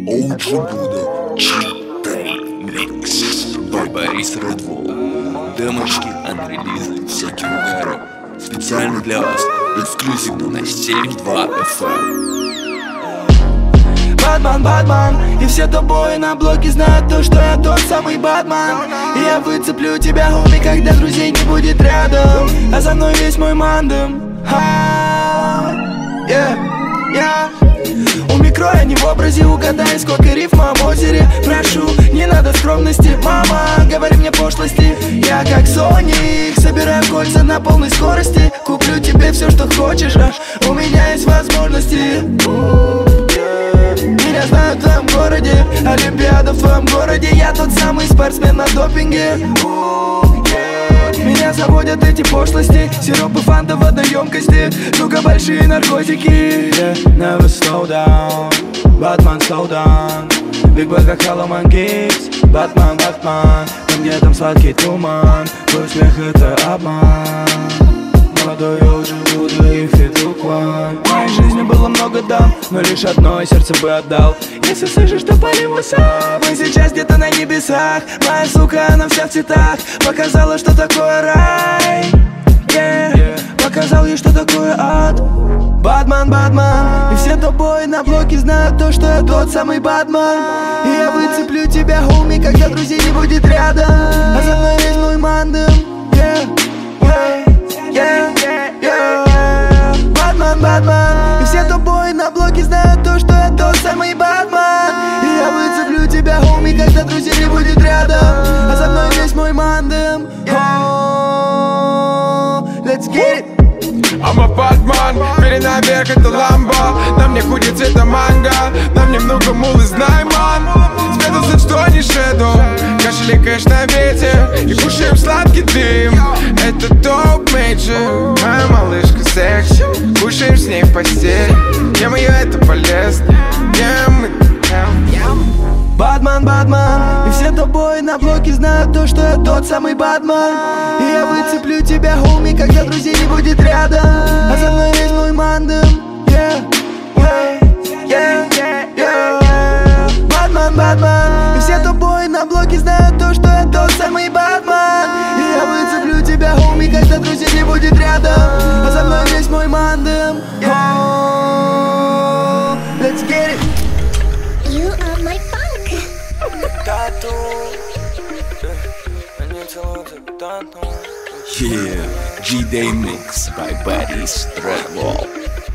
OG Buddha, G-Day Mix, Борис Redwall, демочки, анрелизы, всякие угары. Специально для вас, эксклюзивно на 7.2 FM. Батман, Батман, и все тобой на блоке знают то, что я тот самый Батман. И я выцеплю тебя, хоми, когда друзей не будет рядом, а за мной весь мой мандем. У микро я не в образе, угадай, сколько рифм в озере. Прошу, не надо скромности, мама, говори мне пошлости. Я как Соник, собираю кольца на полной скорости. Куплю тебе все, что хочешь, у меня есть возможности. Меня знают в твоем городе, Олимпиада в твоем городе. Я тот самый спортсмен на допинге. Меня заводят эти пошлости, сиропы фанта в одной емкости. Ну-ка, большие наркотики. Never slow down, Batman slow down. Big boy как Halloween Geeks. Батман, Батман, там где там сладкий туман. Твой смех это обман. Молодой уже буду и фитрук one. В моей жизни было много дам, но лишь одно сердце бы отдал. Если слышишь, что полился, мы сейчас где-то на небесах. Моя сука, она вся в цветах. Показала, что такое рай, показал ей, что такое ад. Батман, Батман, и все тобой на блоке знают то, что я тот самый Батман. И я выцеплю тебя, хоми, когда друзей не будет рядом, а за мной весь мой мандем. Батман, Батман, и все тобой на блоке знают то, что я тот самый Батман. И я выцеплю тебя, хоми, когда друзей не будет рядом, а за мной весь мой мандем. Let's get it. I'm a Batman, перенаверх это ламбо. На мне худи цвета манго, на мне много мулы, знай, ман. Спрятался, что не шэдоу, кашель и кэш на ветер. И кушаем сладкий дым, это топ мейджор. Моя малышка секси, кушаем с ней в постель. Ем ее, это полезно, ем. Батман, Батман, и все тобой на блоке знают то, что я тот самый Батман. И я выцеплю тебя, хоми, когда друзей не будет рядом, а за мной весь мой мандем. Батман, Батман, и все тобой на блоке знают то, что я тот самый Батман. И я выцеплю тебя, хоми, когда друзей не будет рядом, а за мной весь мой мандем. Let's get it. You are my funk. Yeah, G-Day Mix by Борис Redwall.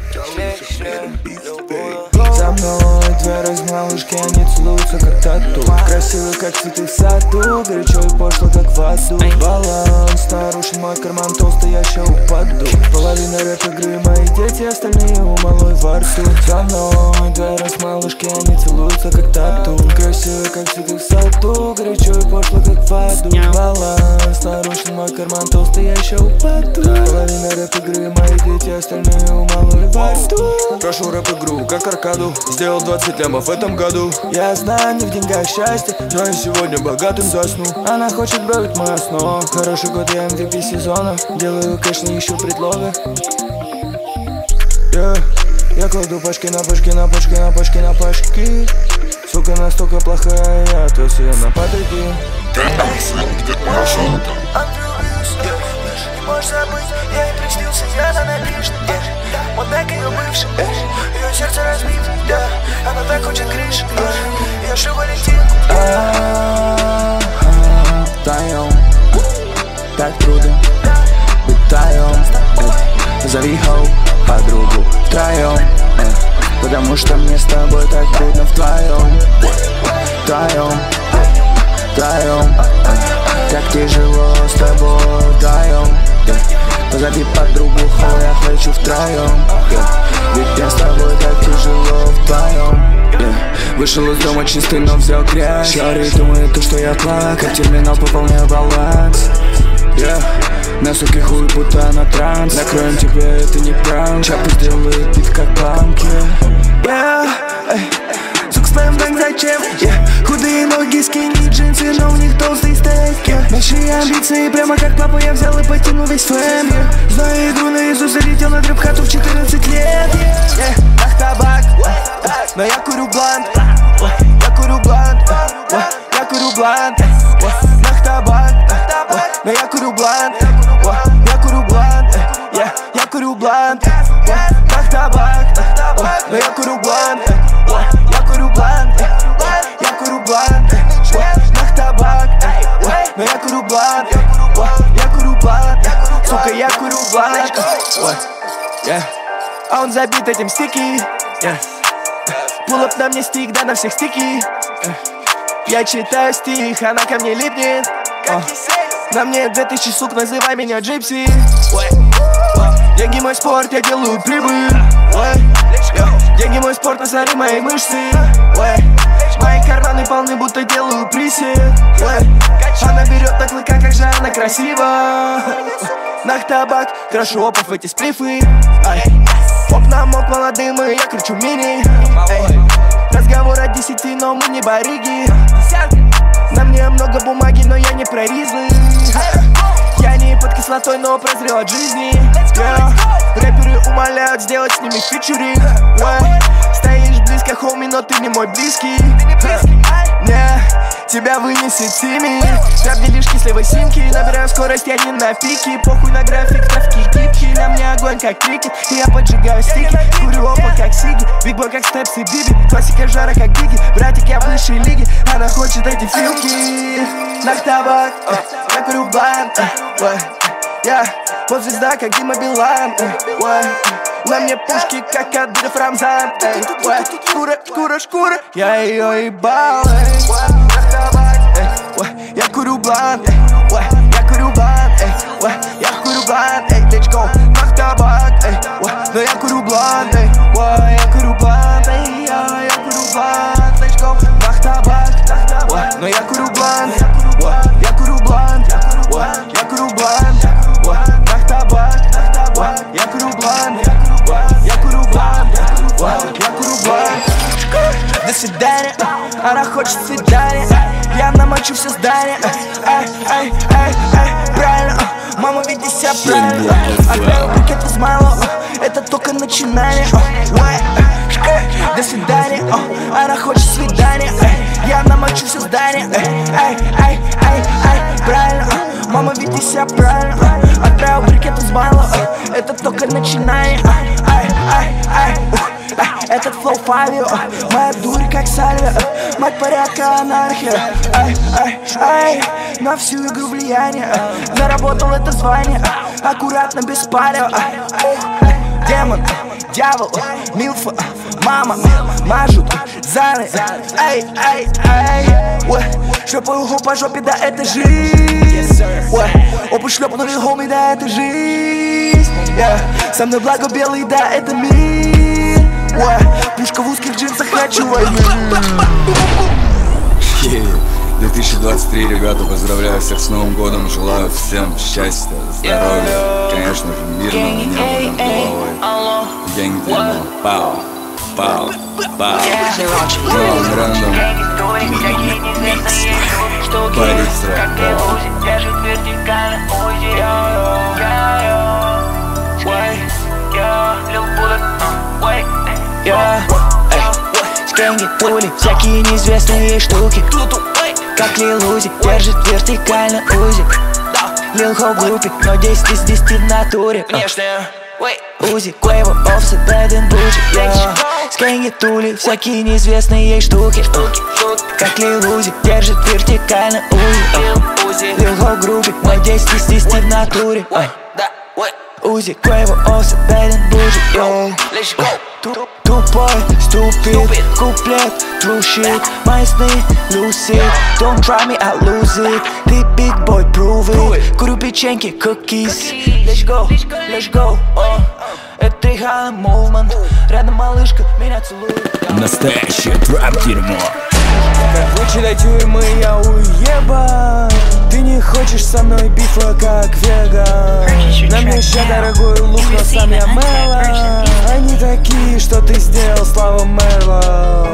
За мной две размалышки, они целуются как тату. Красивые, как цветы в саду, горячо и пошло, как в аду. Баланс нарушен, мой карман толстый, я ща упаду. Половина рэп-игры, мои дети, остальные у малой во рту. За мной две размалышки, они целуются как тату. Красивые, как цветы в саду, горячо и пошло, как в аду. Баланс нарушен, мой карман толстый, я ща упаду. Половина рэп-игры, мои дети, остальные у малой во рту. Прошу рэп-игру, как аркаду. Сделал 20 лямов в этом году. Я знаю, не в деньгах счастье, но я сегодня богатым засну. Она хочет брать мой основ. Хороший год, я MVP сезона. Делаю кэш, не ищу предлога. Я кладу пачки на пачки, на пачки, на пачки, на пачки. Сука настолько плохая, я отвез ее на подруги. Не можешь забыть, я ей приснился, я на напишет. Вот так ее бывший, ее сердце разбито, она так хочет крыши. Я шлю Валентинку. Вдвоем, так трудно быть вдвоем. Зови хоу, подругу втроем, потому что мне с тобой так трудно вдвоем. Вдвоем, вдвоем, как тяжело с тобой вдвоем. Позови подругу, хоу, я хочу втроем. Ведь мне с тобой так тяжело вдвоем. Вышел из дома чистый, но взял грязь. Шары думает то, что я плак, как терминал пополняю баланс. На суке хуй, будто на транс. Накроем тебе, это не пранк. Чапы сделает бит, как панки. Сука, спаем так зачем? Худые ноги, скини, джинсы, но у них толстые стейки. Большие амбиции, прямо как папа, я взял и потянул весь фэм. Знаю игру наизусть, залетел на трэп-хату в 14 лет. Ах, табак, но я курю блант. Я курю блант, я курю блант, нах табак, но я курю блант, я курю блант, я курю блант, нах табак, но я курю блант, я курю блант, я курю блант, нах табак, но я курю блант, я курю блант, сука, я курю блант, а он забит этим стики. Pull-up на мне стик, да на всех стики. Я читаю стих, она ко мне липнет. На мне 2000 сук, называй меня Джипси. Деньги мой спорт, я делаю прибыль. Деньги мой спорт, насори мои мышцы. Мои карманы полны, будто делаю присед. Она берет на клыка, как же она красива. Нах табак, крашу опов эти сплифы. Оп намок молодым, и я кручу мини. Разговор от 10, но мы не барыги. На мне много бумаги, но я не проризлый. Я не под кислотой, но прозрел от жизни. Рэперы умоляют сделать с ними фичеринг. Стоишь близко, хоми, но ты не мой близкий. Не, тебя вынесет Тимми. Трап делишки с левой симки. Набираю скорость, я не на пике. Похуй на график, травки гибкий. На мне огонь, как крикет. И я поджигаю стики. Курю опа, как Сиги. Бигбой, как Степс и Биби. Классика жара, как Биги. Братик, я в высшей лиге. Она хочет эти филки. Нах табак, я курю блант. Вот звезда, как Дима Билан. На мне пушки, как Кадыров Рамзан. Шкура, шкура, шкура. Я ее ебал. Я курю блант. Я курю блант. Я курю блант. Let's go. Нах табак. Но я курю блант. Я курю блант. Я курю блант. Let's go. Нах табак. Но я курю блант. Я курю блант. Я курю блант. Нах табак. Я курю блант. Я курю блант. Я курю блант. До свидания. Она хочет свидания. Я намочу все здание. Правильно. Мама, веди себя правильно. Отправил букет из малого. Это только начинание. До свидания. Она хочет свидания. Я намочу все здание. Правильно. Мама, веди себя правильно. Отправил брикет из малого. Это только начинание. Этот флоу Фавио. Моя дурь как Сальвия. Мать порядка анархия. На всю игру влияние. Заработал это звание. Аккуратно без палева. Демон, дьявол, милфа, мама, мажут, заны. Шлепаю его по жопе, да это жизнь. Опы шлепнули хоми, да это жизнь. Со мной благо белый, да это мир. Пушка в узких джинсах, хочу войны. 2023, ребята, поздравляю всех с Новым годом. Желаю всем счастья, здоровья, конечно же, мирного неба над головой. Гэнг дерьмо, пау, пау, пау. Новым рандом, микс, Борис Скэнги, тули, всякие неизвестные штуки. Как Лил Узи, держит вертикально Узи. Лил Хоу в группе, но 10 из 10 в натуре. Узи, Quavo, Offset, Bad and Bougie. Скэнги, тули, всякие неизвестные штуки. Как Лил Узи, держит вертикально Узи. Лил Хоу в группе, но 10 из 10 в натуре. Узи, Quavo, Offset, Bad and Bougie. Тупой, ступид, куплет, true shit. Мои сны, lucid. Don't try me, I lose it. Ты big boy, prove it. Курю печеньки, cookies. Let's go, let's go. Это Rihanna movement. Рядом малышка, меня целует. Настоящее трэп-дерьмо. Как вычитать тюрьмы, я уебан. Ты не хочешь со мной бифа, как веган. На мне еще дорогой лук, но сам я Мэллоу. Они такие, что ты сделал, слава Мэллоу.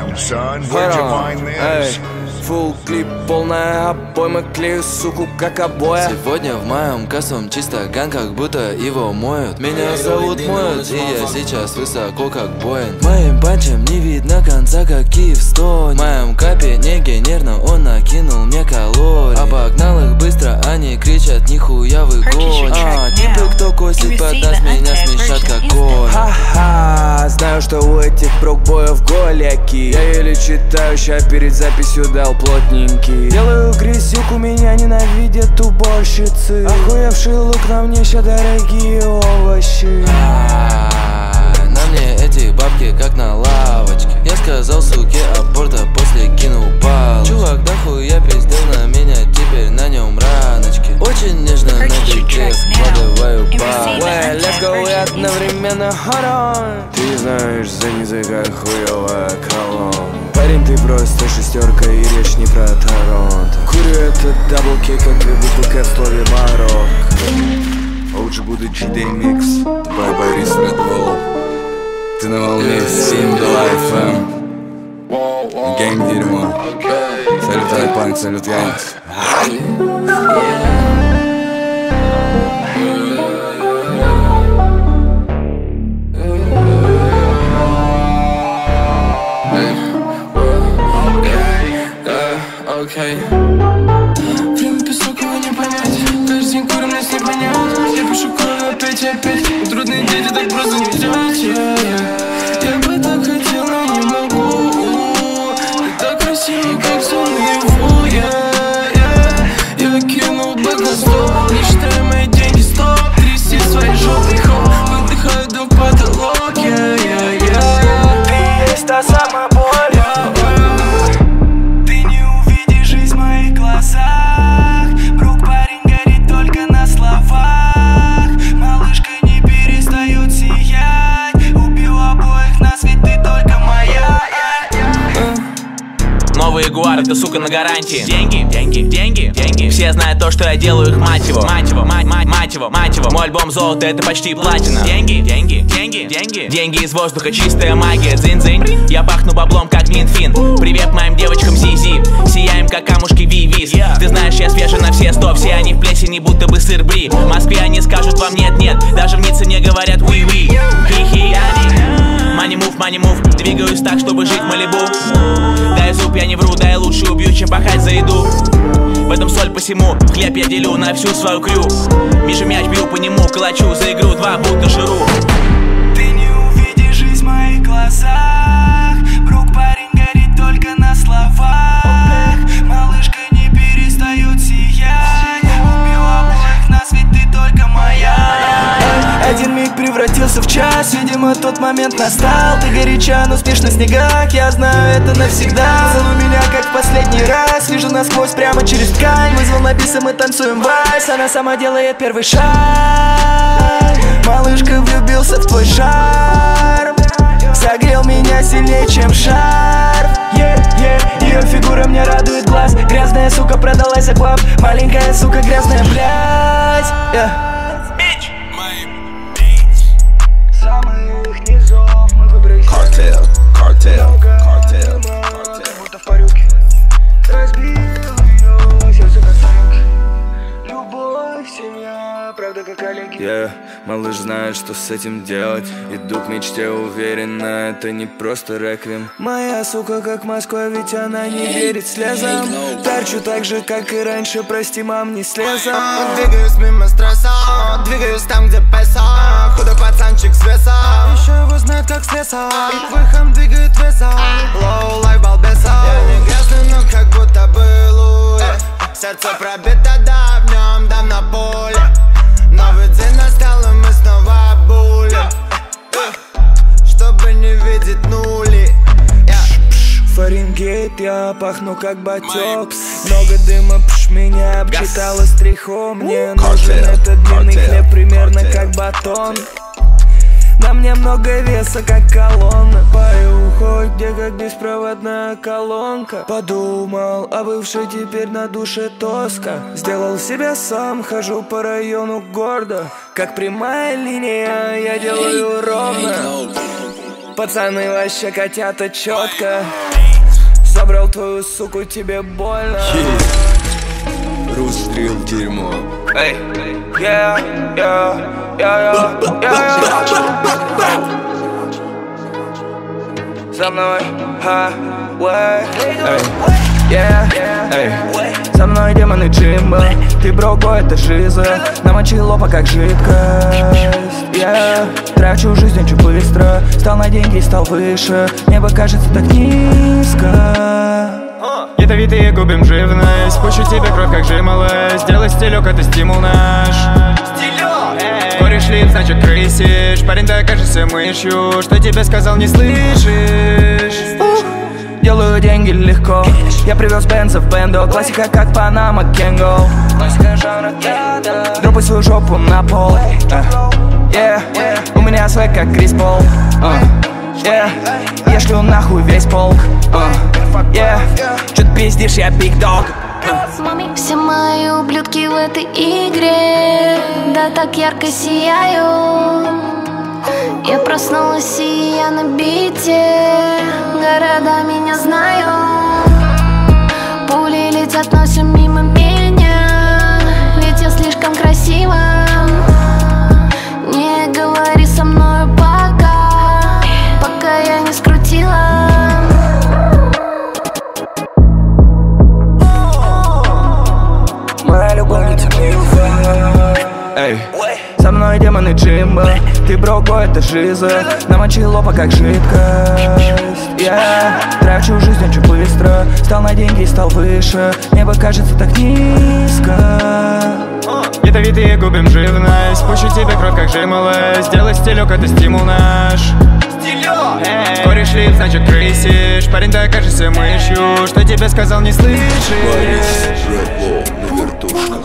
Фулл клип, полная обойма, клею суку, как обоя. Сегодня в моем косом чисто ган, как будто его моют. Меня зовут моют, и я сейчас высоко, как Боинг. Моим панчем не видно конца, я как Киевстон. В моем кабинете нервно он накинул мне калорий. Обогнал их быстро, они кричат, нихуя вы гонь. Типы, кто косит под нас, меня смешат как конь. Ха-ха, знаю, что у этих брокбоев голяки. Я еле читаю, ща перед записью дал плотненький. Делаю грязюк, у меня ненавидят уборщицы. Охуевший лук, на мне ща дорогие овощи. На мне эти бабки как на лавочке. Я сказал суке аборта, после кинул палочку. Чувак, дохуя пиздел на меня, теперь на нем раночки. Очень нежно на бельке складываю палочку. Let's go и одновременно hold on. Ты знаешь, за языка хуёвая колонна. Парень, ты просто шестерка и речь не про Торонто. Курю этот даблкей, как две буквы К в слове Марокко. Лучше буду G-Day Mix, by Борис Red. Ты на волне 7.2 FM. Гэнг дерьмо. Салют Айпанк, салют Янг. Время песок, его не понять. Каждый день курим, нас не понять. Я пишу кровь опять и опять. Трудные дети так просто не взять. Я бы так хотел, но не могу. Ты так красивый, как сон наяву. Я кинул бэк на стол. Не считаю мои деньги, стоп. Трясти своей жопой, хоп. Выдыхаю до потолок. Ты есть та самая боль. Новый Ягуар, это сука на гарантии. Деньги, деньги, деньги, деньги. Все знают то, что я делаю их, мать его. Мать его, мать его. Мой альбом золото, это почти платина. Деньги, деньги, деньги, деньги. Деньги из воздуха, чистая магия. Дзынь-дзынь, я пахну баблом, как Минфин. Привет моим девочкам Зизи. Сияем, как камушки Вивис. Ты знаешь, я свежий на все 100. Все они в плесени, будто бы сыр бри. В Москве они скажут вам нет-нет. Даже в Ницце мне говорят уи-уи. Хи-хи, money move, двигаюсь так, чтобы жить в Малибу. Дай зуб, я не вру, да я лучше убью, чем пахать за еду. В этом соль посему, хлеб я делю на всю свою крю. Вижу мяч, бью по нему, калачу за игру, два будто жру. Ты не увидишь жизнь в моих глазах. Брук парень горит только на словах. Малышка не перестает сиять. Убил обоих нас, ведь ты только моя. Один миг превратился в час. Видимо, тот момент настал. Ты горяча, но спишь на снегах. Я знаю это навсегда. Целуй меня, как в последний раз. Вижу насквозь прямо через ткань. Вызвал на бис, и мы танцуем вальс. Она сама делает первый шаг. Малышка, влюбился в твой шарм. Согрел меня сильнее, чем шарф. Ее фигура мне радует глаз. Грязная сука продалась за клаб. Маленькая сука, грязная, блядь. Картел. Будто в парюке. Разбил ее сердце на санки. Любовь, семья, правда как оленьки. Малыш знает, что с этим делать. Иду к мечте уверенно, это не просто реквием. Моя сука как Москва, ведь она не верит слезам. Торчу так же, как и раньше, прости, мам, не слезам. Двигаюсь мимо стресса, двигаюсь там, где песок. Худой пацанчик с веса. Еще его знают как с леса. И выхом двигает веса. Low life балбеса. Я не грязный, но как будто был. Сердце пробито, да, в нем дам на поле. Новый день настал, и мы снова булим. Чтобы не видеть нули. Фаренгейт, я пахну как батёк. Много дыма, меня обчитала стриху. Мне нужен этот длинный хлеб, примерно как батон. На мне много веса, как колонна. По уху, где как беспроводная колонка. Подумал, а бывший теперь на душе тоска. Сделал себя сам, хожу по району гордо. Как прямая линия, я делаю ровно. Пацаны вообще котята четко. Забрал твою суку, тебе больно. Рустрил дерьмо. со мной, со мной демоны Джимбо. Ты брокбой, это жиза. Намочил лопа как жидкость. Трачу жизнь очень быстро. Стал на деньги и стал выше. Небо кажется так низко. Ядовитые губим живность. Пущу тебе кровь как жимолость. Сделай стилек, это стимул наш. Кореш лип, значит крысишь. Парень, да кажется мышью. Что тебе сказал, не слышишь. Делаю деньги легко. Я привез бенза в бендо. Классика как Панама Кенго. Классика жанра кенда. Дропай свою жопу на пол. У меня свек как Крис Пол. Я шлю нахуй весь полк. Чё ты пиздишь, я биг дог. Все мои ублюдки в этой игре, да так ярко сияют. Я проснулась и я на бите. Города меня знают. Пули летят, но все мимо меня. Ведь я слишком красива. Не говори со мною пока я не скрутила. Моя любовница Милфа. Со мной демоны Джимбо. Ты брокбой, это жиза. Намочил лопа как жидкость. Трачу жизнь очень быстро. Стал на деньги и стал выше. Небо кажется так низко. Ядовитые губим живность. Пущу тебе кровь как жимолость. Сделай стилек, это стимул наш. Кореш лип, значит крысишь. Парень, да кажется мышью. Что тебе сказал, не слышишь. На вертушках.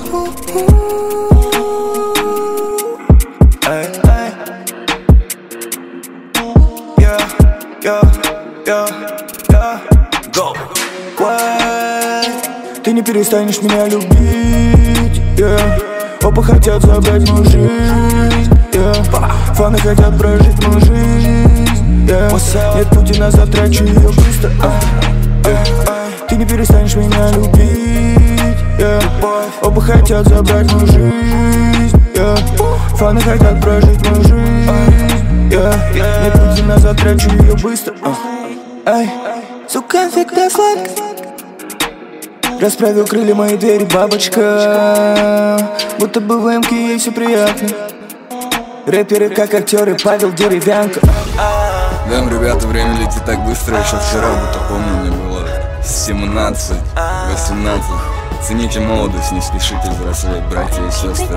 Ты не перестанешь меня любить. Оба хотят забрать мою жизнь. Фаны хотят прожить мою жизнь. Нет пути назад, трачу ее быстро. Ты не перестанешь меня любить. Оба хотят забрать мою жизнь. Фаны хотят прожить мою жизнь. Нет пути назад, трачу ее быстро. Сука, всегда сладко. Расправил крылья моей двери бабочка. Будто бы в эмке ей все приятно. Рэперы как актеры, Павел Деревянко. Дэм, ребята, время летит так быстро. Еще вчера, будто помню, мне было 17, 18. Цените молодость, не спешите взрослеть, братья и сестры.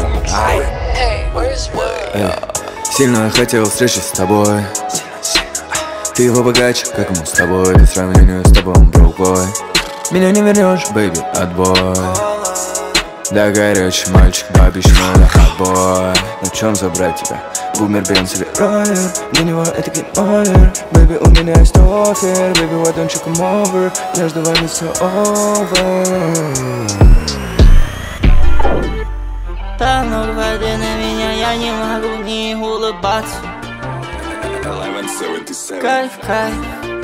Сильно хотел встречи с тобой. Ты его богаче, как ему с тобой. По сравнению с тобой он брокбой. Меня не вернешь, бэйби, отбой. Да горячий мальчик, бабич, но отбой. На чем забрать тебя? Бумер, Бенц или Райер? Для него это гейм-овер. Бэйби, у меня есть офер. Бэйби, why don't you come over? Между вами все over. Так много воды на меня, я не могу не улыбаться. Кайф, кайф.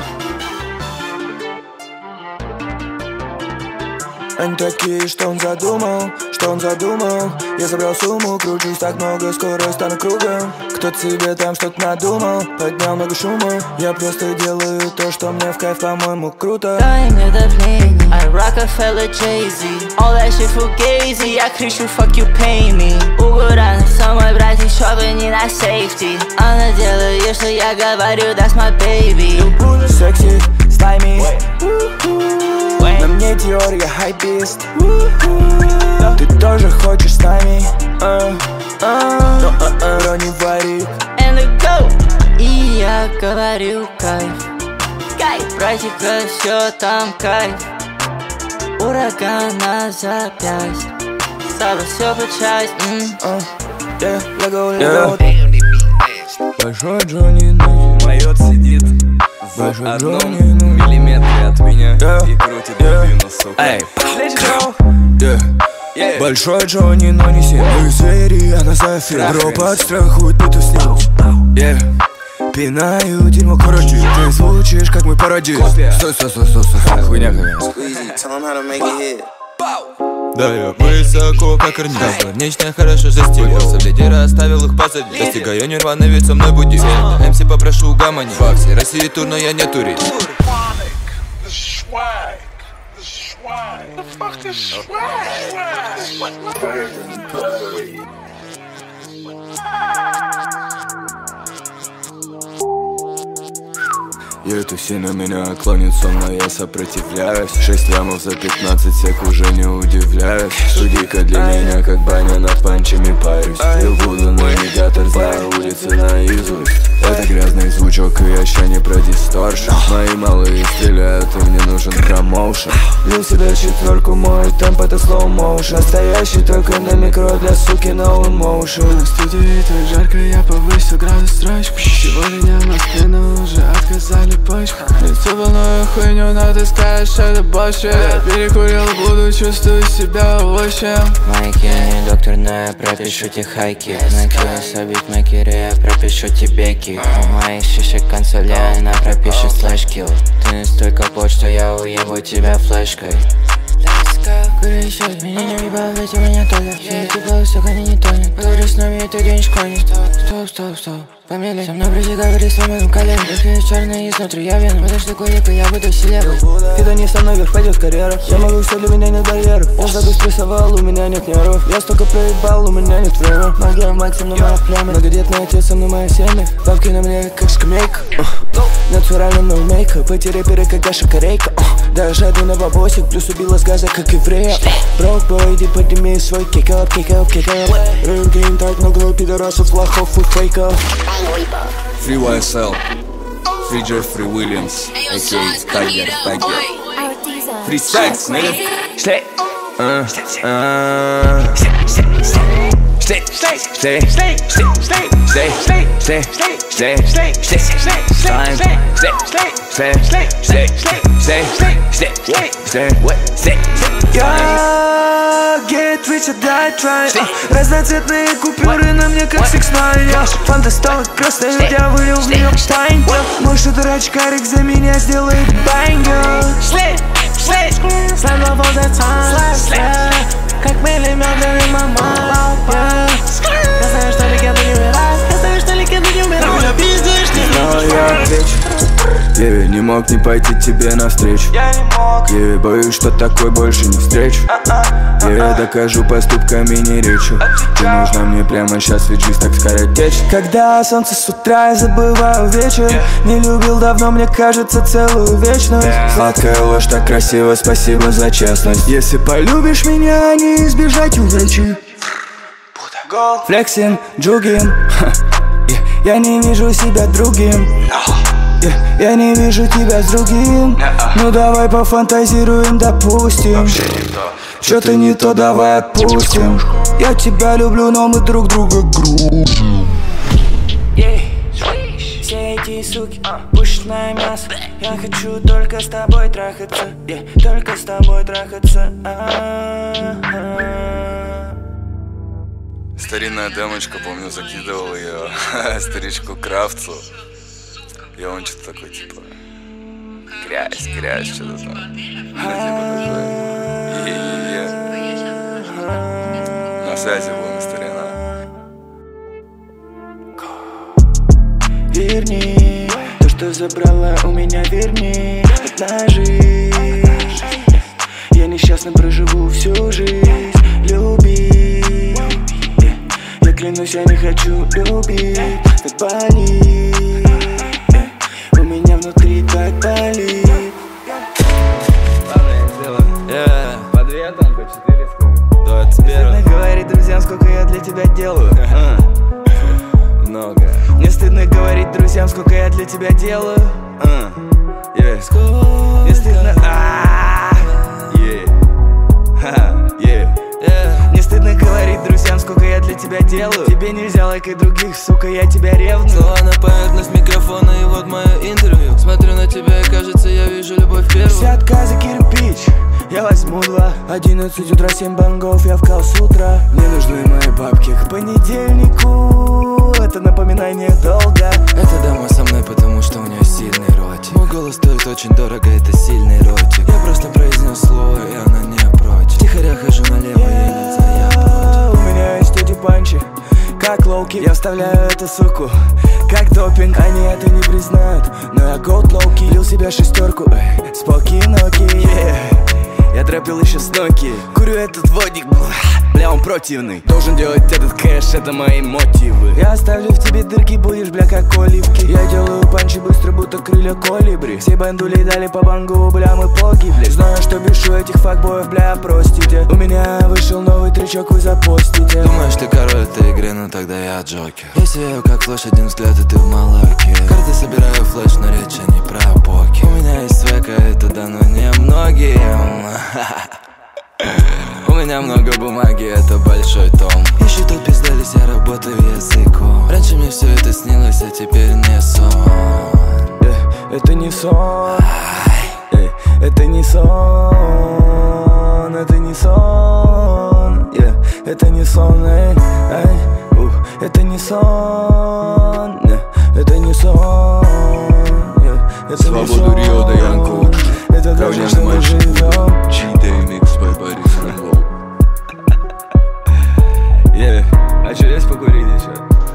Они такие, что он задумал, что он задумал. Я забрал сумму, кручусь так много, скоро стану кругом. Кто-то себе там что-то надумал, поднял много шума. Я просто делаю то, что мне в кайф, по-моему, круто. Дай мне давление, I Rockefeller, Jay-Z. All that shit fugazi, я кричу fuck you pay me. Угораны со мной, братья, чтобы не на safety. Она делает, что я говорю, that's my baby. Секси, слайми. На мне Диор, я хайпист. Ты тоже хочешь с нами? Но не вари. And the go. И я говорю кайф. Кайф, братика, все там кайф. Ураган на запястье. Собрал все по часть. Большой Джонни нахер. Майот сидит в одном миллиметре от меня и крутит бобину, сука. Большой Джонни, но не сильный звери, она зафир. Бро подстрахует, биту с ним. Пинаю дерьмо, короче. Ты звучишь, как мой пародист. Стой, хуйня, Да, я высоко, как арника. Внешне хорошо застелился, в лидера оставил их позади. Достигаю нирваны, ведь со мной будет МС попрошу гамани. Во всей России тур, но я не турист. И это все на меня клонится, но я сопротивляюсь. 6 лямов за 15 сек уже не удивляюсь. Студийка для меня как баня, над панчами парюсь. Я буду навигатор, знаю улицы наизусть. Это грязный звучок, и я ща не про дисторшн. Мои малые стреляют, и мне нужен промоушен. Лью себе четверку, мой темп это slow motion. Настоящий только на микро для суки no emotion. На студии так жарко, я повысил градус строчку. Сегодня в Москве, но уже отказали почку. Лицо волною хуйню, но ты скажешь, это больше. Я перекурил, буду чувствовать себя овощем. Майки, не доктор, но я пропишу тебе хайки. Накинусь обить макере, я пропишу тебе ки. У моих шишек консоли, она пропишет слэш-килл. Ты настолько плоть, что я уебу тебя флешкой. Курю еще, меня не въебал, ведь у меня только. Все эти полосы, они не тонет. Поговорю с нами, это день школьник. Стоп, помели. Со мной говори с моим коленом. Если черный изнутри, я вену. Подожди, кулика, я буду селебой. Фида не со мной, вверх пойдет карьера. Я могу все, для меня нет барьеров. Я забыл стрессовал, у меня нет нервов. Я столько проебал, у меня нет времени. Магия в максимум на моих племя. Многодетный отец, со мной моя семья. Бабки на мне, как скамейка. Натурально no мейка. Пойти рэперы, как Гаша Корейка. Даже один на бабосик, плюс убила с газа, как еврея. Брок бой, иди подними свой кикап. Рэп гейм так много пидорасов, лохов и фейков. Free YSL, Free Jeffrey Williams, a.k.a. Tiger. Free Stacks, nigga. Stay. Я get rich or die trying. Разноцветные купюры на мне как 6ix9ine. Фантастовый красный, я вылил в нее тайн. Мой шутер-очкарик за меня сделает бангер. Slide love all the time. Как миллиметрами мама. Я знаю, что легенды не умирают. Я знаю, что легенды не умирают. Я пиздишь, не Я не мог не пойти тебе навстречу. Я не мог. Я боюсь, что такой больше не встречу. Я докажу поступками, не речью. Ты нужна мне прямо сейчас, ведь жизнь так скоротечна. Когда солнце с утра, я забываю вечер. Не любил давно, мне кажется, целую вечность. Сладкая ложь, так красиво, спасибо за честность. Если полюбишь меня, не избежать увечий. Флексин, джугин. Я не вижу себя другим. Я не вижу тебя с другим. Ну давай пофантазируем, допустим. Что-то не то, давай отпустим. Я тебя люблю, но мы друг друга грузим. Все эти суки, пушечное мясо. Я хочу только с тобой трахаться. Только с тобой трахаться. Старинная демочка, помню, закидывал ее старичку Кравцу. И он что-то такой, типа, грязь, что-то там. На связи будем, старина. Верни то, что забрала у меня, верни. Одна жизнь. Я несчастно проживу всю жизнь. Люби. Я клянусь, я не хочу любить. Так болит. У меня внутри так болит. Подвет он по 4 сколько? 21. Говори друзьям, сколько я для тебя делаю. Много. Мне стыдно говорить друзьям, сколько я для тебя делаю. Мне стыдно. Мне стыдно говорить друзьям, сколько я для тебя делаю. Тебе нельзя лайкать других, сука, я тебя ревную. Слова на поверхность микрофона, и вот мое интервью. Смотрю на тебя, и кажется, я вижу любовь первую. Все отказы кирпич, я возьму 2. 11 утра, 7 бангов, я вкал с утра. Мне нужны мои бабки к понедельнику. Это напоминание долга. Эта дама со мной, потому что у нее сильный ротик. Мой голос стоит очень дорого, это сильный ротик. Я просто произнес слово, и она не против. Втихаря хожу налево, ей нельзя, я против. У меня есть эти панчи, как лоуки. Я вставляю эту суку, как допинг. Они это не признают, но я голд лоуки. Лил себя шестерку, спокойноки, Я трэпил еще с Nokia. Курю этот водник, бля, он противный. Должен делать этот кэш, это мои мотивы. Я оставлю в тебе дырки, будешь, бля, как оливки. Я делаю панчи быстро, будто крылья колибри. Все бандули дали по бангу, бля, мы погибли. Знаю, что бешу этих факбоев, бля, простите. У меня вышел новый трючок, вы запостите. Думаешь, ты король этой игры, ну тогда я Джокер. Я сияю как флэш, один взгляд и ты в молоке. Карты собираю флэш, но речь не про покер. У меня есть свека, это дано не многим. У меня много бумаги, это большой том. Ищу тут пиздались, я работаю языком. Раньше мне все это снилось, а теперь не сон. Это не сон. Это не сон. Это не сон. Это не сон. Это не сон. Это не сон. Свободу Рио де Янкоуч. Это даже что мы живем. G-Day-Mix by Борис Рэндалл. А что, есть покурить еще?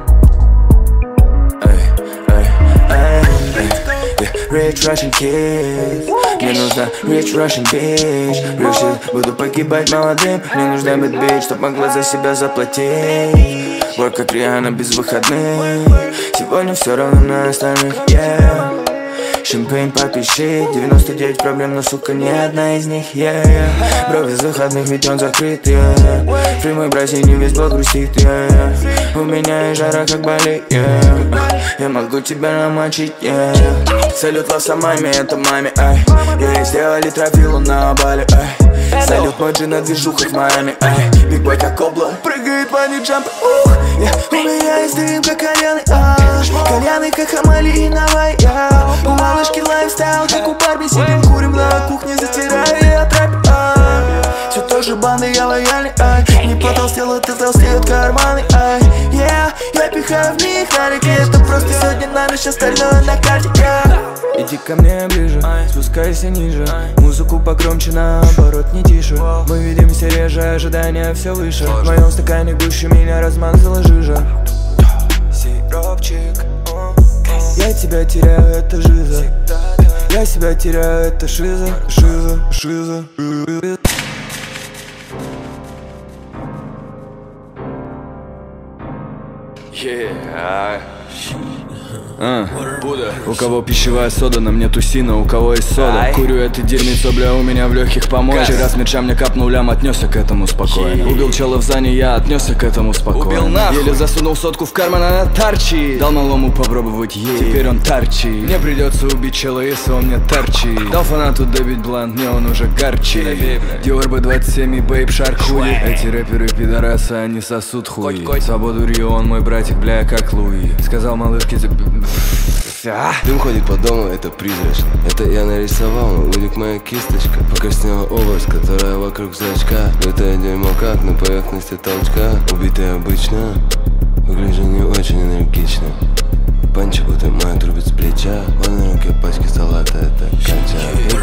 Rich Russian kids. Мне нужна Rich Russian bitch. Real shit, буду погибать молодым. Мне нужна bad bitch, чтоб могла за себя заплатить. Вот как Риhanna без выходных. Сегодня все равно на остальных, Шампейн попиши, 99 проблем, но, сука, ни одна из них, Бро, без выходных, ведь он закрыт, Фри мой братья, не весь блок грустит, У меня и жара, как Бали, Я могу тебя намочить, Салют лосомами, это маме, Ей сделали трофилу на Бали, Салют мой джин на движухах в Майами, Биг бой как обла, прыгает пани-джамп, У меня есть дым, как кальяны, Кальяны, как Хамали и Навай, У малышки лайфстайл, как у Барби. Сидим, курим на кухне, затираю и отрапим, Все тоже банды, я лояльный, Не потолстел, это толстеют карманы, Я пихаю в них нарики. Это просто сегодня на ночь, остальное на карте, Иди ко мне ближе, спускайся ниже. Музыку погромче, наоборот, не тише. Мы видимся реже, ожидания все выше. В моем стакане гуще, меня размазала жижа. Сиропчик, я тебя теряю, это жиза. Я себя теряю, это шиза. У кого пищевая сода, на мне тусина, у кого есть сода. Курю это дерьмецо, бля, у меня в легких помочь. Вчера с мяча мне капнул лям, отнесся к этому спокойно. Убил чела в зане, я отнесся к этому спокойно. Еле засунул сотку в карман, она торчит. Дал малому попробовать ей, теперь он торчит. Мне придется убить чела, если он мне торчит. Дал фанату добить блант, мне он уже горчит. Dior B27 и Бейб Шарк хуи. Эти рэперы пидорасы, они сосут хуи. Свободу Рио, он мой братик, бля, как Луи. Сказал малышке, Дым ходит по дому, это призрачно. Это я нарисовал, но улик моя кисточка. Покраснела образ, которая вокруг зрачка. Это дерьмо как на поверхности толчка. Убитый обычно, выгляжу не очень энергично. Панчи будто моя трубит с плеча. Он на руке пачки салата, это конча.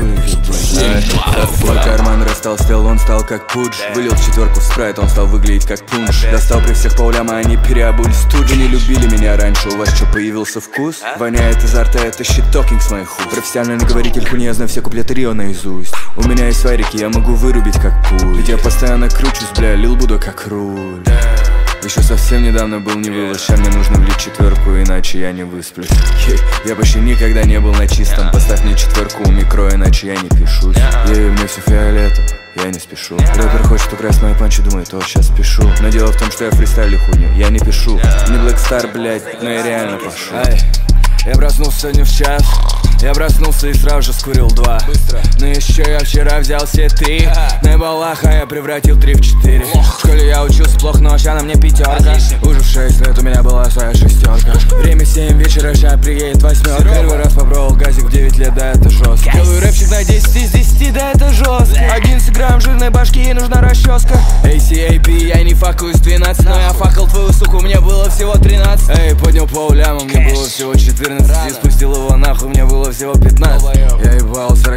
Мой карман растолстел, он стал как пудж. Вылил в четверку в спрайт, он стал выглядеть как пунш. Достал при всех по улям, а они переобулись тут. Вы не любили меня раньше, у вас что, появился вкус? Воняет изо рта, это щит-токинг с моих уст. Профессиональный говоритель хуйни, я знаю все куплеты Рио наизусть. У меня есть варики, я могу вырубить как пуль. Ведь я постоянно кручусь, бля, лил буду как руль. Еще совсем недавно был не вывоз, ща мне нужно влить четверку, иначе я не высплюсь. Я почти никогда не был на чистом. Поставь мне четверку у микро, иначе я не пишусь. Мне все фиолетово, я не спешу. Рэпер хочет украсть мою панчу, думает, о, сейчас пишу. Но дело в том, что я фристайлю хуйню, я не пишу. Не Black Star, блять, но я реально пошел. Я проснулся сегодня в час. Я проснулся и сразу же скурил 2. Но еще я вчера взял все 3. На балаха я превратил 3 в 4. В школе я учился плохо, но ща на мне 5. Уже в 6 лет у меня была своя 6. Время 7 вечера, ща приедет 8. Первый раз попробовал газик в 9 лет, да это жестко. Делаю рэпчик на 10 из 10, да это жестко. 11 грамм жирной башки, ей нужна расческа. ACAP, я не факаю с 12. Но я факал твою суку, мне было всего 13. Эй, поднял пол ляма, мне было всего 14. И спустил его нахуй, мне было всего 15. Я ебал 40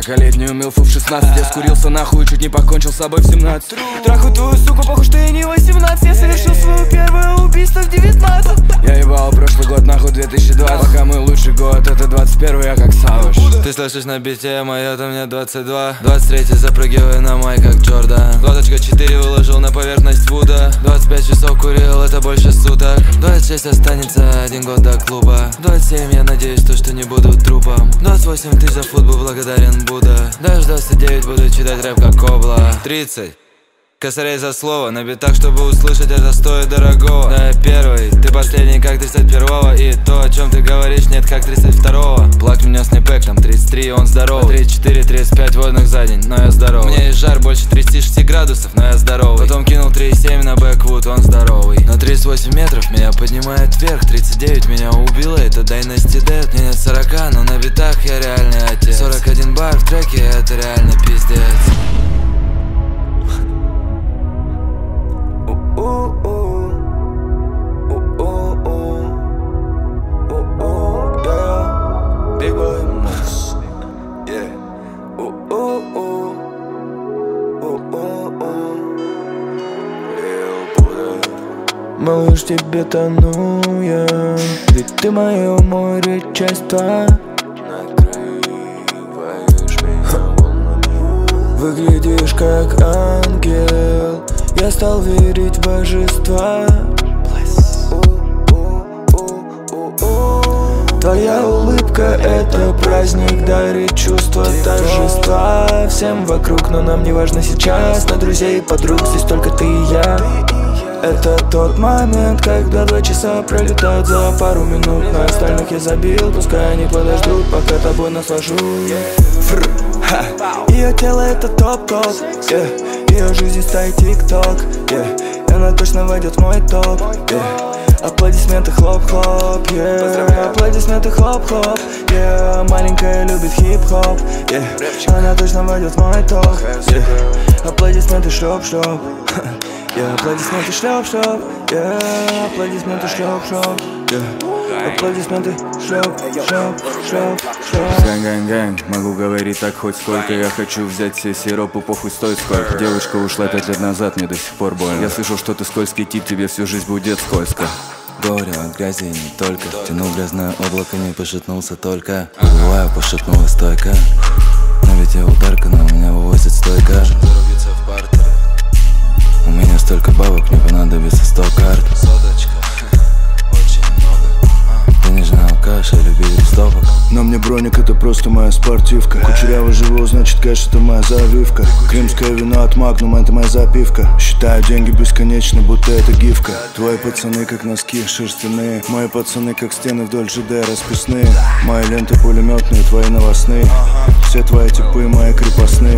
40-летнюю милфу в 16. Я скурился нахуй и чуть не покончил с собой в 17. Трахаю твою суку, похуй, что ей не 18. Я совершил свое первое убийство в 19. Я ебал прошлый год нахуй 2020. Пока мой лучший год, это 21, я как Савыш. Ты слышишь на бите, мое-то мне 22. 23 запрыгиваю на май, как Джордан. Глоточка 4 выложил на поверхность Вуда. 25 часов курил, это больше суток. 26 останется 1 год до клуба. 27 я надеюсь, что не буду трупом. 28 тысяч за футбол, благодарен Будда. Даже 29 буду читать рэп как Кобла. 30 косарей за слово, на битах, чтобы услышать, это стоит дорогого. Но я первый, ты последний, как 31-го. И то, о чем ты говоришь, нет, как 32-го. Плак у меня снэпбэк, там 33, он здоровый. 34-35 водных за день, но я здоровый. У меня есть жар больше 36 градусов, но я здоровый. Потом кинул 3,7 на бэквуд, он здоровый. На 38 метров меня поднимает вверх. 39 меня убило, это Dynasty Dead. Мне нет 40, но на битах я реальный отец. 41 бар в треке, это реально пиздец. Малыш, тебе тону я, ведь ты мое море, часть твоя. Накрываешь меня волнами. Выглядишь как ангел, я стал верить в божества. Твоя улыбка — это праздник, дарит чувство торжества всем вокруг, но нам не важно сейчас. На друзей и подруг здесь только ты и я. Это тот момент, когда 2 часа пролетают за пару минут. На остальных я забил, пускай они подождут, пока тобой наслажусь. Ее тело — это топ-топ, ее жизнь стает тик-ток, она точно войдет в мой топ, Аплодисменты хлоп-хлоп, аплодисменты хлоп-хлоп, маленькая любит хип-хоп, она точно войдет в мой топ, аплодисменты шлёп-шлёп. Аплодисменты шлёп-шлёп, аплодисменты шлёп-шлёп, аплодисменты шлёп-шлёп. Гэнг-гэнг-гэнг, могу говорить так хоть сколько. Я хочу взять все сиропы, похуй стоит сколько. Девушка ушла 5 лет назад, мне до сих пор больно. Я слышал, что ты скользкий тип, тебе всю жизнь будет скользко. Горе от грязи не только. Тянул грязное облако, не пошатнулся только. Бываю, пошатнулась стойка. Но ведь я ударка, но меня вывозит стойка. У меня столько бабок, мне понадобится 100 карт. Соточка, очень много. Ты нежный алкаш, я любитель стопок. Но мне броник — это просто моя спортивка. Кучеряво живу, значит кэш — это моя завивка. Крымское вино от Магнум — это моя запивка. Считаю деньги бесконечно, будто это гифка. Твои пацаны как носки шерстяные, мои пацаны как стены вдоль ЖД расписные. Мои ленты пулеметные, твои новостные. Все твои типы мои крепостные.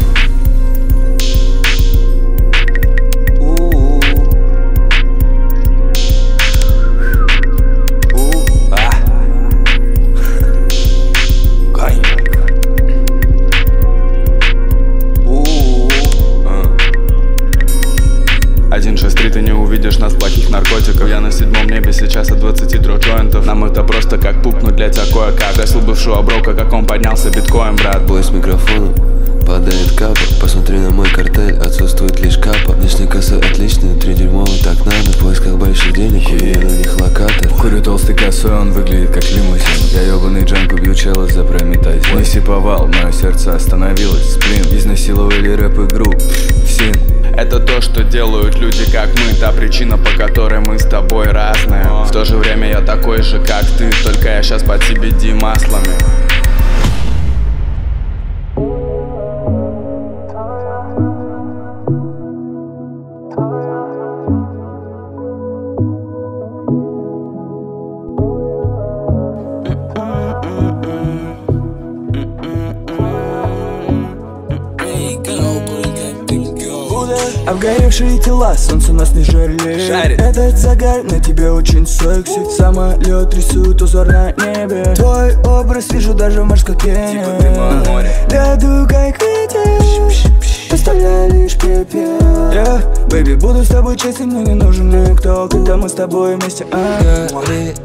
Ты не увидишь нас плохих наркотиков. Я на 7-м небе сейчас от 23 джойнтов. Нам это просто как пукнуть для тебя кое-как. Гасил бывшего брока, как он поднялся биткоин, брат. Бой с микрофоном, падает капа. Посмотри на мой картель, отсутствует лишь капа. Внешне косы отличные, 3 дерьмовый, так надо. В поисках больших денег, у меня на них локатор. Курю толстый косой, он выглядит как лимузин. Я ёбаный джанк, убью чела за прометазин. Не сиповал, мое сердце остановилось. Сплин, изнасиловали рэп-игру в син. Это то, что делают люди, как мы. Та причина, по которой мы с тобой разные. В то же время я такой же, как ты, только я сейчас под CBD маслами. Обгоревшие тела, солнце нас не жалеет. Этот загар на тебе очень секси. Самолет рисует узор на небе. Твой образ вижу даже в морской пене. Даду как ветер, оставляю лишь пепел. Бэйби, буду с тобой честен, мне не нужен никто, когда мы с тобой вместе.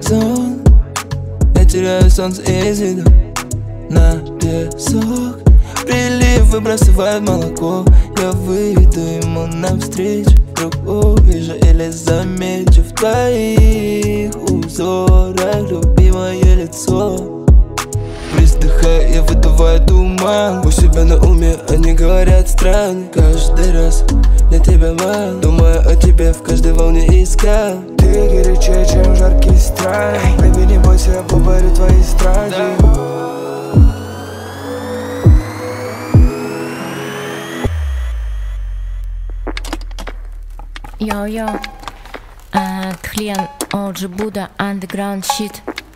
Горизонт, я теряю солнце из виду. На песок Прилив выбрасывает молоко. Я выйду ему навстречу, вдруг увижу или замечу в твоих узорах любимое лицо. Присдыхая, я выдуваю туман. У себя на уме они говорят странно. Каждый раз для тебя мало. Думаю о тебе в каждой волне искал. Ты горячее, чем жаркие страны. Baby, не бойся, я поборю твои страхи. Йо-йо, Тхлен, OG Buddha, underground shit.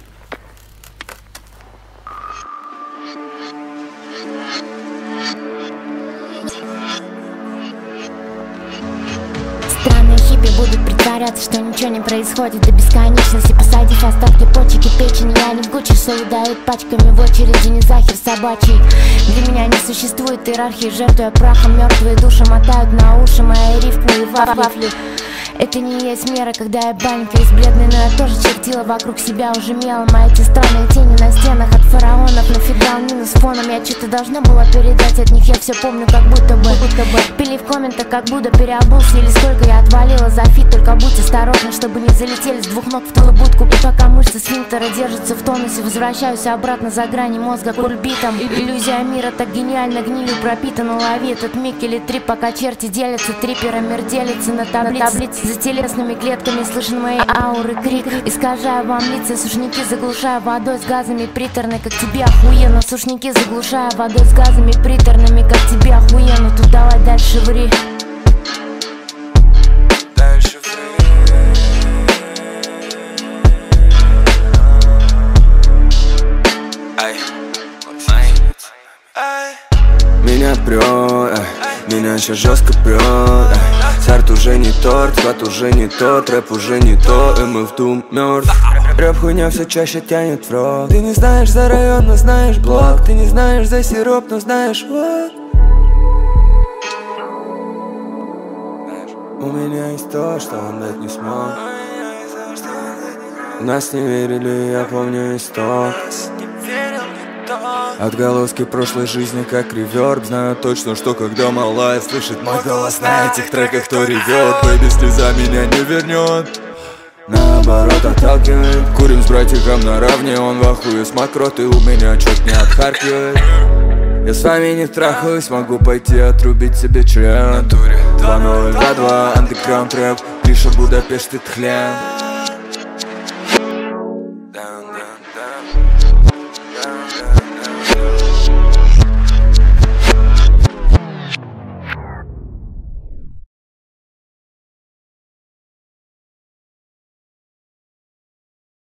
Странные хиппи будут притворяться, что ничего не происходит до бесконечности. Посадив остатки почек и печени, я не в Гуччи, что дают пачками в очереди, не захер собачий. Для меня не существует иерархии, жертвуя прахом мертвые души мотают на уши мои рифмы и вафли. Это не есть мера, когда я банька из бледной, но я тоже чертила вокруг себя уже мелом. А эти странные тени на стенах от фараонов нафига минус фоном. Я что-то должна была передать от них, я все помню как будто бы. Пили в комментах, как будто переобулся. Или сколько я отвалила за фит, только будь осторожна, чтобы не залетели с двух ног в твою будку. И пока мышцы сфинктера держатся в тонусе, возвращаюсь обратно за грани мозга кульбитом. Иллюзия мира так гениально гнилью пропитана. Лови этот миг или три, пока черти делятся. Трипера мир делится на таблице. За телесными клетками слышен мои ауры крик. Искажаю вам лица, сушники заглушаю водой с газами приторной, как тебе охуенно. Сушники заглушаю водой с газами приторными, как тебе охуенно. Тут давай дальше ври. Меня прет, меня сейчас жестко прет. Старт уже не торт, склад уже не тот, рэп уже не то, и мы в дум мертв. Рэп хуйня все чаще тянет в рот. Ты не знаешь за район, но знаешь блок. Ты не знаешь за сироп, но знаешь вот. У меня есть то, что он дать не смог. В нас не верили, я помню исток. Отголоски прошлой жизни как реверб. Знаю точно, что когда малая слышит мой голос на этих треках, то ревет. Бэйби, слеза меня не вернет, наоборот отталкивает. Курим с братиком наравне, он в ахуе с мокроты, у меня чуть не отхаркивает. Я с вами не трахаюсь, могу пойти отрубить себе член. 2022, андеграунд рэп, Гриша, Будапешт и Тхлен.